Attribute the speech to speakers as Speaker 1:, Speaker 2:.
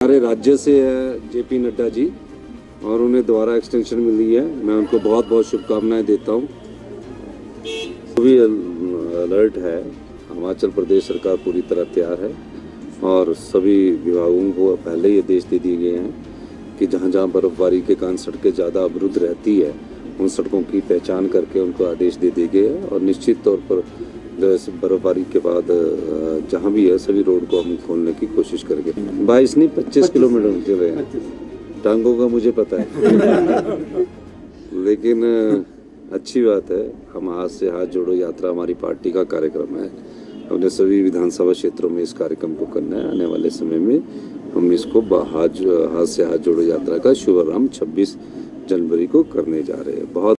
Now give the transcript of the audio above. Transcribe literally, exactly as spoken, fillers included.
Speaker 1: हमारे राज्य से है जेपी नड्डा जी और उन्हें दोबारा एक्सटेंशन मिली है। मैं उनको बहुत बहुत शुभकामनाएं देता हूँ। भी अलर्ट है, हिमाचल प्रदेश सरकार पूरी तरह तैयार है और सभी विभागों को पहले ये आदेश दे दिए गए हैं कि जहाँ जहाँ बर्फबारी के कारण सड़कें ज़्यादा अवरुद्ध रहती है उन सड़कों की पहचान करके उनको आदेश दे दिए गए हैं और निश्चित तौर पर बर्फबारी के बाद जहाँ भी है सभी रोड को हम खोलने की कोशिश करेंगे। बाईस नहीं पच्चीस किलोमीटर चल रहे हैं, टांगों का मुझे पता है लेकिन अच्छी बात है। हम हाथ से हाथ जोड़ो यात्रा हमारी पार्टी का कार्यक्रम है। हमने सभी विधानसभा क्षेत्रों में इस कार्यक्रम को करना है। आने वाले समय में हम इसको हाथ हाथ से हाथ जोड़ो यात्रा का शुभारंभ छब्बीस जनवरी को करने जा रहे हैं। बहुत